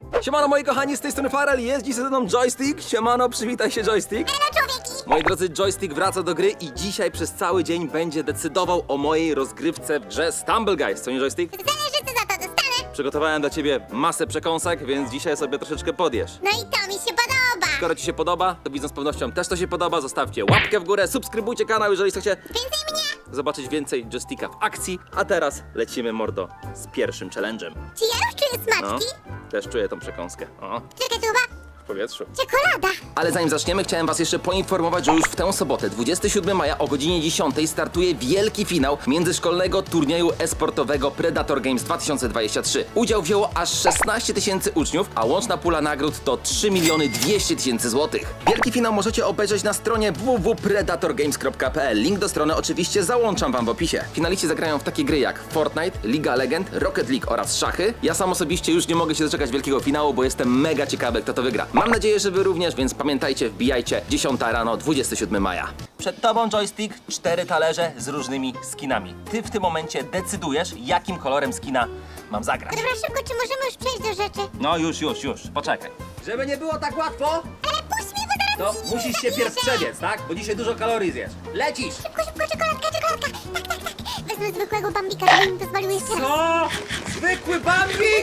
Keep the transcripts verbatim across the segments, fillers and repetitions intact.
Siemano moi kochani, z tej strony Farel, jest dziś ze mną Joystick. Siemano, przywitaj się Joystick. Elo człowieki! Moi drodzy, Joystick wraca do gry i dzisiaj przez cały dzień będzie decydował o mojej rozgrywce w grze Stumble Guys. Co nie Joystick? Zależy co za to dostanę. Przygotowałem dla ciebie masę przekąsek, więc dzisiaj sobie troszeczkę podjesz. No i to mi się podoba. Skoro ci się podoba, to widzą z pewnością też to się podoba. Zostawcie łapkę w górę, subskrybujcie kanał, jeżeli chcecie Więcej mnie! zobaczyć więcej Joysticka w akcji. A teraz lecimy, mordo, z pierwszym challenge'em. Czy ja już czuję No, smaczki? też czuję tą przekąskę. O, Czekaj, tuba. w powietrzu. Czekolada. Ale zanim zaczniemy, chciałem was jeszcze poinformować, że już w tę sobotę, dwudziestego siódmego maja o godzinie dziesiątej startuje wielki finał międzyszkolnego turnieju e-sportowego Predator Games dwa tysiące dwadzieścia trzy. Udział wzięło aż szesnaście tysięcy uczniów, a łączna pula nagród to trzy miliony dwieście tysięcy złotych. Wielki finał możecie obejrzeć na stronie w w w kropka predator games kropka p l. Link do strony oczywiście załączam wam w opisie. Finaliści zagrają w takie gry jak Fortnite, Liga Legend, Rocket League oraz szachy. Ja sam osobiście już nie mogę się doczekać wielkiego finału, bo jestem mega ciekawy, kto to wygra. Mam nadzieję, że wy również, więc pamiętajcie, wbijajcie, dziesiąta rano, dwudziestego siódmego maja. Przed tobą Joystick, cztery talerze z różnymi skinami. Ty w tym momencie decydujesz, jakim kolorem skina mam zagrać. Dobra, szybko, czy możemy już przejść do rzeczy? No już, już, już, poczekaj. Żeby nie było tak łatwo, Ale puść mnie, bo to zaraz musisz się pierw przebiec, tak? Bo dzisiaj dużo kalorii zjesz. Lecisz! Szybko, szybko, czekoladka, czekoladka. Tak, tak, tak. Wezmę zwykłego bambika, żeby mi pozwolił jeszcze raz. Co? Zwykły bambik?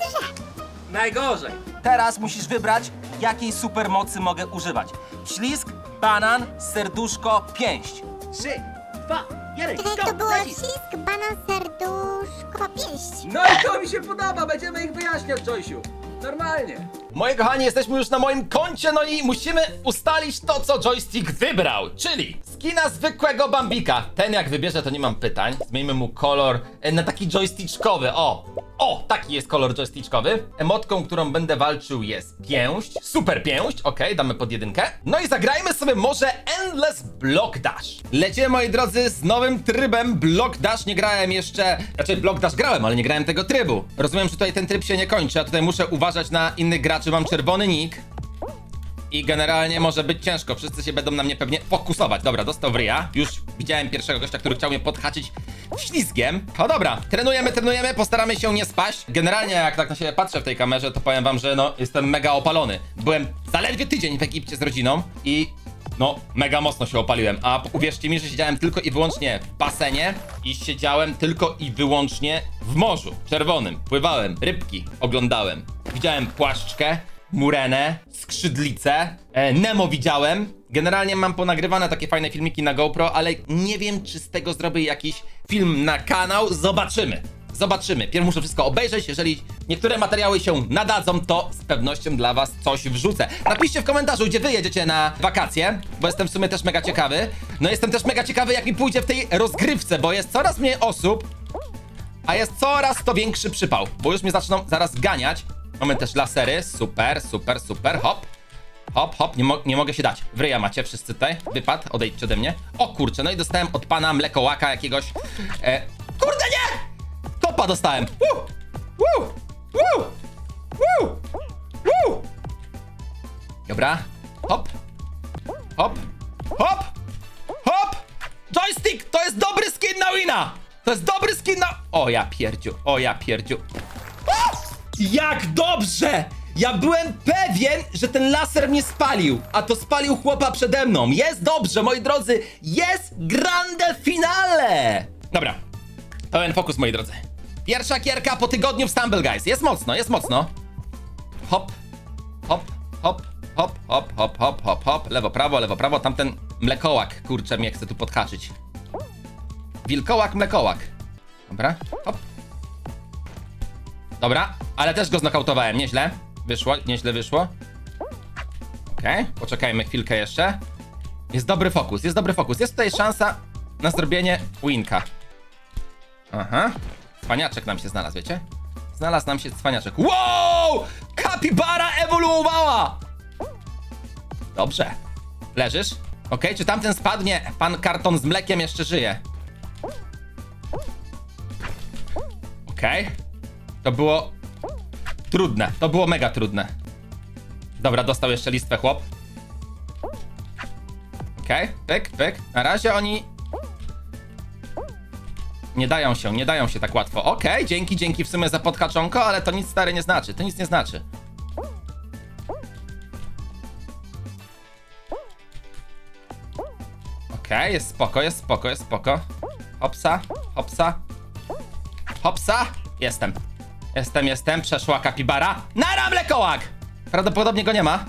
Najgorzej. Teraz musisz wybrać, jakiej supermocy mogę używać. Ślizg, banan, serduszko, pięść. Trzy, dwa, jeden, Czekaj, jak to było? Ślisk, banan, serduszko, pięść. No i to mi się podoba, będziemy ich wyjaśniać, Joysiu. Normalnie. Moi kochani, jesteśmy już na moim koncie, no i musimy ustalić to, co Joystick wybrał, czyli skina zwykłego bambika. Ten jak wybierze, to nie mam pytań. Zmieńmy mu kolor e, na taki joystickowy, o. O, taki jest kolor joystickowy. Emotką, którą będę walczył jest pięść, super pięść, okej, okay, damy pod jedynkę. No i zagrajmy sobie może Endless Block Dash. Lecimy, moi drodzy, z nowym trybem Block Dash. Nie grałem jeszcze, znaczy Block Dash grałem, ale nie grałem tego trybu. Rozumiem, że tutaj ten tryb się nie kończy, a tutaj muszę uważać na innych graczy. Mam czerwony nick i generalnie może być ciężko. Wszyscy się będą na mnie pewnie fokusować. Dobra, dostał w ryja. Już widziałem pierwszego gościa, który chciał mnie podhaczyć ślizgiem. No dobra, trenujemy, trenujemy, postaramy się nie spaść. Generalnie jak tak na siebie patrzę w tej kamerze, to powiem wam, że no jestem mega opalony. Byłem zaledwie tydzień w Egipcie z rodziną i no mega mocno się opaliłem. A uwierzcie mi, że siedziałem tylko i wyłącznie w basenie i siedziałem tylko i wyłącznie w morzu czerwonym. Pływałem, rybki oglądałem. Widziałem płaszczkę, murenę, skrzydlicę, e, Nemo widziałem. Generalnie mam ponagrywane takie fajne filmiki na GoPro, ale nie wiem, czy z tego zrobię jakiś film na kanał. Zobaczymy. Zobaczymy. Pierw muszę wszystko obejrzeć. Jeżeli niektóre materiały się nadadzą, to z pewnością dla was coś wrzucę. Napiszcie w komentarzu, gdzie wy jedziecie na wakacje, bo jestem w sumie też mega ciekawy. No jestem też mega ciekawy, jak mi pójdzie w tej rozgrywce, bo jest coraz mniej osób, a jest coraz to większy przypał, bo już mnie zaczną zaraz ganiać. Mamy też lasery, super, super, super, hop. Hop, hop, nie, mo nie mogę się dać. W ryja macie wszyscy tutaj. Wypad, odejdźcie ode mnie. O kurczę, no i dostałem od pana mlekołaka jakiegoś. E... Kurde, nie! Kopa dostałem. Woo! Woo! Woo! Woo! Woo! Dobra. Hop. Hop. Hop. Hop. Joystick, to jest dobry skin na wina! To jest dobry skin na... O ja pierdziu, o ja pierdziu. Jak dobrze! Ja byłem pewien, że ten laser mnie spalił, a to spalił chłopa przede mną. Jest dobrze, moi drodzy, jest grande finale! Dobra, pełen fokus, moi drodzy. Pierwsza gierka po tygodniu w Stumble Guys. Jest mocno, jest mocno. Hop, hop, hop, hop, hop, hop, hop, hop, hop. Lewo, prawo, lewo, prawo. Tamten mlekołak, kurczę, mnie chce tu podhaczyć. Wilkołak, mlekołak. Dobra, hop. Dobra, ale też go znokautowałem, nieźle. Wyszło, nieźle wyszło. Okej, okay, poczekajmy chwilkę jeszcze. Jest dobry fokus, jest dobry fokus. Jest tutaj szansa na zrobienie winka. Aha, cwaniaczek nam się znalazł, wiecie? Znalazł nam się cwaniaczek. Wow! Kapibara ewoluowała! Dobrze. Leżysz? Okej, okay, czy tamten spadł? Nie, pan karton z mlekiem jeszcze żyje. Okej. Okay. To było trudne, to było mega trudne. Dobra, dostał jeszcze listwę chłop. Okej, okay. Pyk, pyk. Na razie oni nie dają się, nie dają się tak łatwo. Okej, okay. dzięki, dzięki w sumie za podhaczonko, ale to nic stary nie znaczy, to nic nie znaczy. Okej, jest spoko, jest spoko, jest spoko. Hopsa, hopsa. Hopsa! Jestem. Jestem, jestem. Przeszła kapibara. Nara, mlekołak! Prawdopodobnie go nie ma.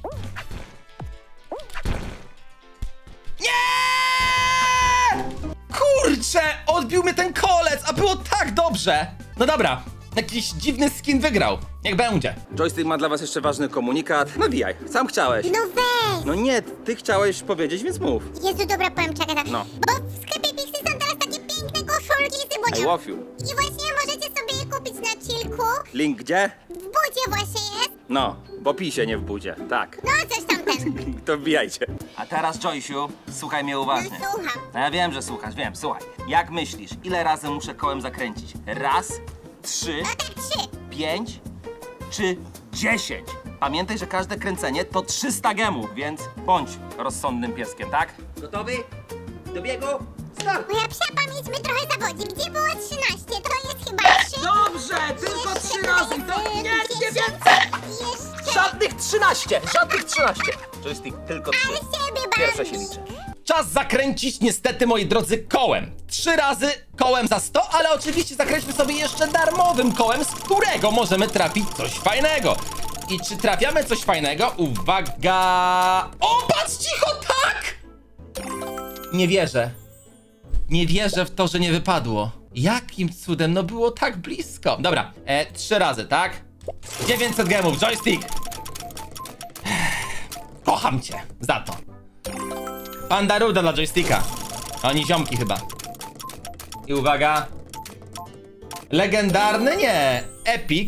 Nie! Kurczę! Odbił mnie ten kolec, a było tak dobrze! No dobra. Jakiś dziwny skin wygrał. Niech będzie. Joystick ma dla was jeszcze ważny komunikat. Nawijaj, sam chciałeś. No weź! No nie, ty chciałeś powiedzieć, więc mów. Jezu, dobra, powiem, czekaj. tak. No. Bo w sklepie Pixie są teraz takie piękne koszulki z I Sybunią. love you. I właśnie możecie sobie je kupić na chillku. Link gdzie? W budzie właśnie jest. No, w opisie, nie w budzie. Tak. No, coś tam ten. To wbijajcie. A teraz, Joysiu, słuchaj mnie uważnie. No, słucham. No ja wiem, że słuchasz, wiem, słuchaj. Jak myślisz, ile razy muszę kołem zakręcić? Raz, trzy, No tak, trzy. pięć czy dziesięć? Pamiętaj, że każde kręcenie to trzysta gemów, więc bądź rozsądnym pieskiem, tak? Gotowy? Do biegu? Start! Moja psia pamięć mnie trochę zawodzi. Gdzie było trzynaście? To jest chyba trzy. Dobrze, tylko Jeszcze trzy razy. jest, To y, nie, nie dziesięć. więcej! Jeszcze. Żadnych trzynaście! Żadnych trzynaście! Joystick, tylko trzy. Ale ciebie Pierwsze się Bambi. liczy. Czas zakręcić niestety, moi drodzy, kołem. Trzy razy kołem za sto, ale oczywiście zakręćmy sobie jeszcze darmowym kołem, z którego możemy trafić coś fajnego. I czy trafiamy coś fajnego? Uwaga! O, patrz, cicho, tak! Nie wierzę. Nie wierzę w to, że nie wypadło. Jakim cudem? No było tak blisko. Dobra, e, trzy razy, tak? dziewięćset gemów, Joystick. Kocham cię za to. Panda ruda dla Joysticka. Oni ziomki chyba. I uwaga. Legendarny? Nie. Epic.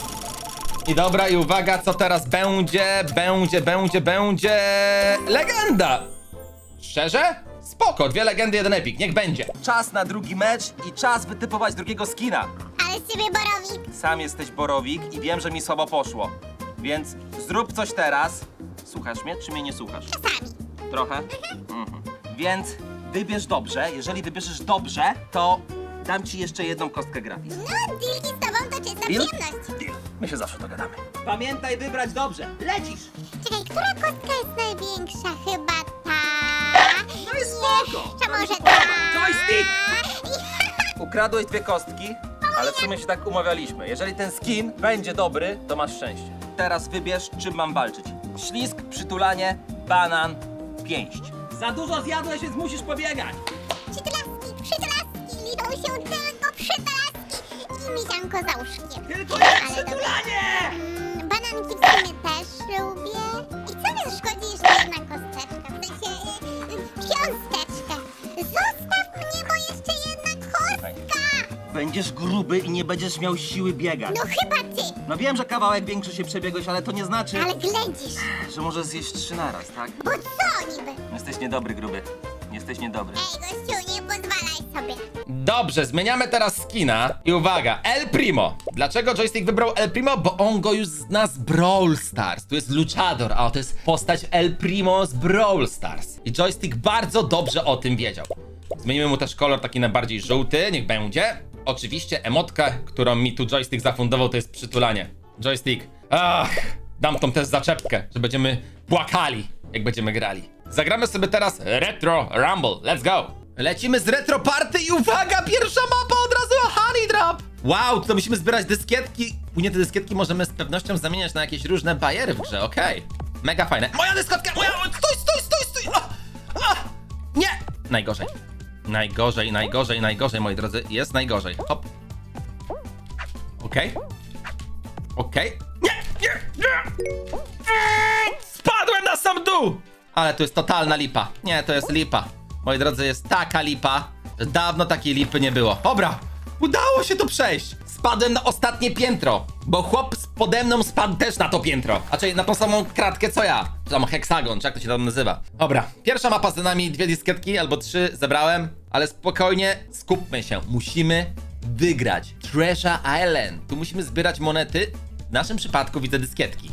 I dobra, i uwaga, co teraz będzie? Będzie, będzie, będzie... Legenda! Szczerze? Spoko, dwie legendy, jeden epic, niech będzie. Czas na drugi mecz i czas wytypować drugiego skina. Ale z ciebie Borowik. Sam jesteś Borowik i wiem, że mi słabo poszło. Więc zrób coś teraz. Słuchasz mnie, czy mnie nie słuchasz? Czasami. Trochę? Mhm. Więc wybierz dobrze. Jeżeli wybierzesz dobrze, to dam ci jeszcze jedną kostkę gratis. No, dealki z tobą to czysta Deal? przyjemność. Deal. My się zawsze dogadamy. Pamiętaj wybrać dobrze. Lecisz! Czekaj, która kostka jest największa? Chyba ta. No i spoko! Jeszcze No i może spoko. ta. Joystick! Ukradłeś dwie kostki, ale w sumie się tak umawialiśmy. Jeżeli ten skin będzie dobry, to masz szczęście. Teraz wybierz, czym mam walczyć. Ślizg, przytulanie, banan, pięść. Za dużo zjadłeś, więc musisz pobiegać. Przytulaski, przytulaski, liczą się tylko przytulaski i mizianko za łóżkiem. Tylko nie Ale przytulanie! Mm, bananki w sumie też lubię. I co mi szkodzi jeszcze jedna kosteczka? W sensie y, y, piąsteczka. Zostaw mnie, bo jeszcze jedna kostka. Będziesz gruby i nie będziesz miał siły biegać. No chyba ty, No wiem, że kawałek większy się przebiegłeś, ale to nie znaczy, ale ględzisz. że możesz zjeść trzy naraz, tak? Bo co niby? Jesteś niedobry, gruby. Jesteś niedobry. Ej, gościu, nie pozwalaj sobie. Dobrze, zmieniamy teraz skina. I uwaga, El Primo. Dlaczego Joystick wybrał El Primo? Bo on go już zna z Brawl Stars. Tu jest Luchador, a to jest postać El Primo z Brawl Stars. I Joystick bardzo dobrze o tym wiedział. Zmienimy mu też kolor taki na bardziej żółty, niech będzie. Oczywiście emotka, którą mi tu Joystick zafundował, to jest przytulanie. Joystick, ach, dam tą też zaczepkę, że będziemy płakali, jak będziemy grali. Zagramy sobie teraz Retro Rumble, let's go! Lecimy z Retro Party i uwaga, pierwsza mapa od razu Honey Drop! Wow, to musimy zbierać dyskietki. Później te dyskietki możemy z pewnością zamieniać na jakieś różne bajery w grze, okej. Okay. Mega fajne. Moja dyskotka, moja, stój, stój, stój, stój! A, a, nie! Najgorzej. Najgorzej, najgorzej, najgorzej, moi drodzy. Jest najgorzej. Hop. Okej. Okay. Okej. Okay. Nie, nie, nie! Spadłem na sam dół! Ale to jest totalna lipa. Nie, to jest lipa. Moi drodzy, jest taka lipa, że dawno takiej lipy nie było. Dobra, udało się to przejść. Spadłem na ostatnie piętro, bo chłop pode mną spadł też na to piętro. A czyli na tą samą kratkę co ja. Czy tam heksagon, czy jak to się tam nazywa. Dobra, pierwsza mapa za nami, dwie dyskietki albo trzy zebrałem, ale spokojnie, skupmy się. Musimy wygrać Treasure Island. Tu musimy zbierać monety. W naszym przypadku widzę dyskietki.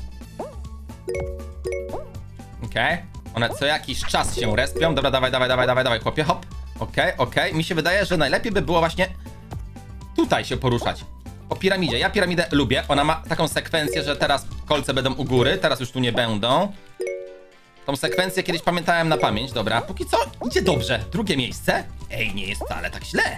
Okej. Okay. One co jakiś czas się respią. Dobra, dawaj, dawaj, dawaj, dawaj, dawaj, chłopie, hop. Okej, okay, okej. Okay. Mi się wydaje, że najlepiej by było właśnie tutaj się poruszać. Po piramidzie. Ja piramidę lubię. Ona ma taką sekwencję, że teraz kolce będą u góry. Teraz już tu nie będą. Tą sekwencję kiedyś pamiętałem na pamięć. Dobra, póki co idzie dobrze. Drugie miejsce. Ej, nie jest wcale tak źle.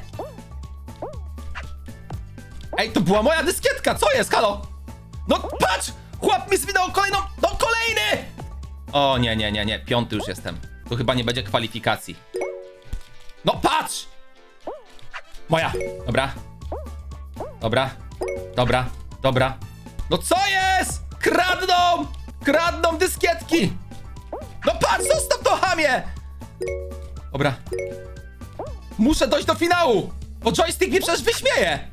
Ej, to była moja dyskietka. Co jest, halo? No patrz! Chłop mi zwinął kolejną... No kolejny! O nie, nie, nie, nie. Piąty już jestem. Tu chyba nie będzie kwalifikacji. No patrz! Moja. Dobra. Dobra. Dobra. Dobra. No co jest? Kradną! Kradną dyskietki! No patrz, zostaw to, chamie! Dobra. Muszę dojść do finału, bo joystick mi przecież wyśmieje.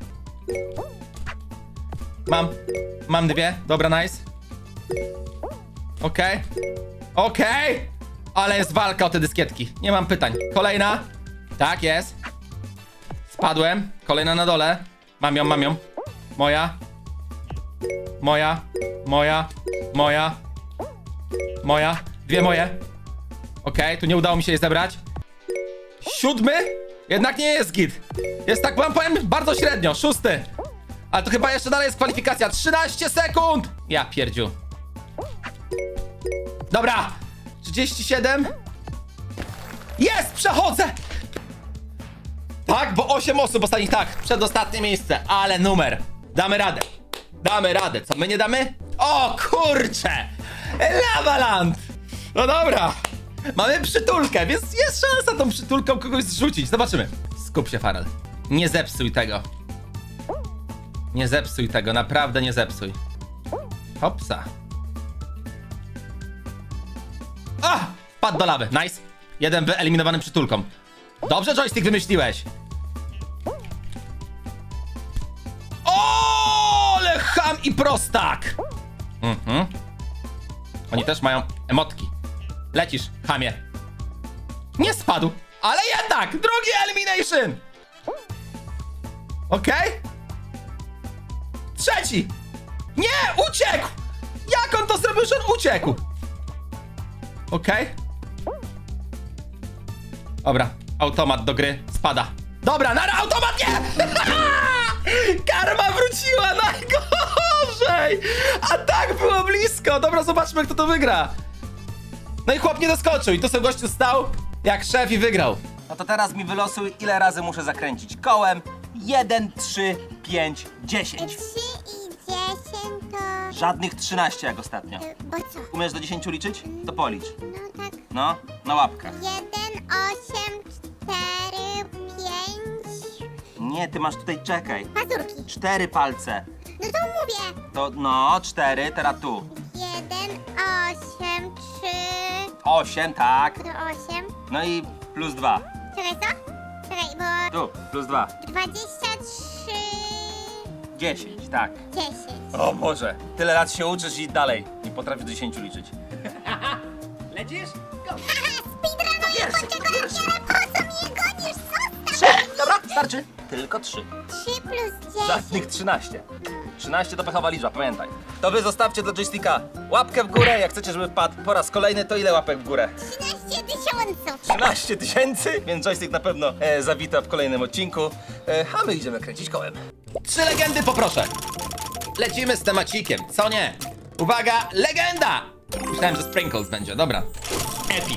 Mam. Mam dwie. Dobra, nice. Okej. Okay. Okej. Okay. Ale jest walka o te dyskietki. Nie mam pytań. Kolejna. Tak, jest. Spadłem. Kolejna na dole. Mam ją, mam ją. Moja. Moja. Moja. Moja. Moja. Dwie moje. Okej, okay, tu nie udało mi się je zebrać. Siódmy? Jednak nie jest git. Jest tak, wam powiem, bardzo średnio. Szósty. Ale to chyba jeszcze dalej jest kwalifikacja. trzynaście sekund! Ja pierdziu. Dobra. trzydzieści siedem. Jest! Przechodzę! Tak, bo osiem osób ostatnich, tak. Przedostatnie miejsce, ale numer. Damy radę. Damy radę. Co, my nie damy? O kurcze! Lavaland! No dobra. Mamy przytulkę, więc jest szansa tą przytulką kogoś zrzucić. Zobaczymy. Skup się, Farel. Nie zepsuj tego. Nie zepsuj tego, naprawdę nie zepsuj. Hopsa. A! Wpadł do lawy, nice. Jeden wyeliminowany przytulką. Dobrze, joystick, wymyśliłeś. O, ale cham i prostak. Mhm. Oni też mają emotki. Lecisz, chamie. Nie spadł, ale jednak! Drugi elimination! Okej? Okay? Trzeci! Nie! Uciekł! Jak on to zrobił, że on uciekł? Okej? Okay? Dobra, automat do gry spada. Dobra, nara, automat nie! Karma wróciła, najgorzej! A tak było blisko! Dobra, zobaczmy, kto to wygra. No i chłop nie doskoczył i tu sobie gościu stał jak szef i wygrał. No to teraz mi wylosuj, ile razy muszę zakręcić kołem. jeden, trzy, pięć, dziesięć. trzy i dziesięć to... Żadnych trzynaście jak ostatnio. y, Bo co? Umiesz do dziesięciu liczyć? To policz. No tak. No, na łapkach. jeden, osiem, cztery, pięć... Nie, ty masz tutaj, czekaj. Pazurki. Cztery palce. No to mówię. To, no, cztery, teraz tu. jeden, osiem, trzy... Osiem, tak. To osiem. No i plus dwa. Czekaj, co? Czekaj, bo... Tu, plus dwa. dwadzieścia trzy... dziesięć, tak. dziesięć. O Boże, tyle lat się uczysz i dalej nie potrafisz do dziesięciu liczyć. Lecisz? Haha, speedrunuję, poczekaj, po co mnie gonisz? Zostaw! Trzy, dobra, starczy. Tylko trzy. trzy plus dziesięć. Żadnych trzynaście. trzynaście to pechowa liczba, pamiętaj. To wy zostawcie dla joysticka łapkę w górę, jak chcecie, żeby wpadł po raz kolejny, to ile łapek w górę? trzynaście tysięcy. trzynaście tysięcy, więc joystick na pewno e, zawita w kolejnym odcinku. E, a my idziemy kręcić kołem. Trzy legendy poproszę. Lecimy z temacikiem, co nie? Uwaga, legenda! Myślałem, że Sprinkles będzie, dobra. Epic.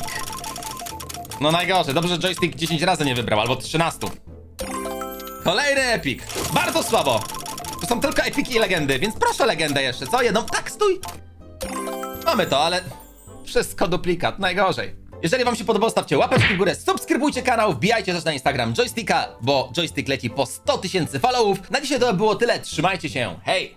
No najgorzej, dobrze, że joystick dziesięć razy nie wybrał, albo trzynaście. Kolejny epic. Bardzo słabo. To są tylko epiki i legendy, więc proszę legendę jeszcze, co? Jedną, tak, stój. Mamy to, ale wszystko duplikat, najgorzej. Jeżeli wam się podobało, stawcie łapeczki w górę, subskrybujcie kanał, wbijajcie też na Instagram joysticka, bo joystick leci po sto tysięcy followów. Na dzisiaj to było tyle, trzymajcie się, hej!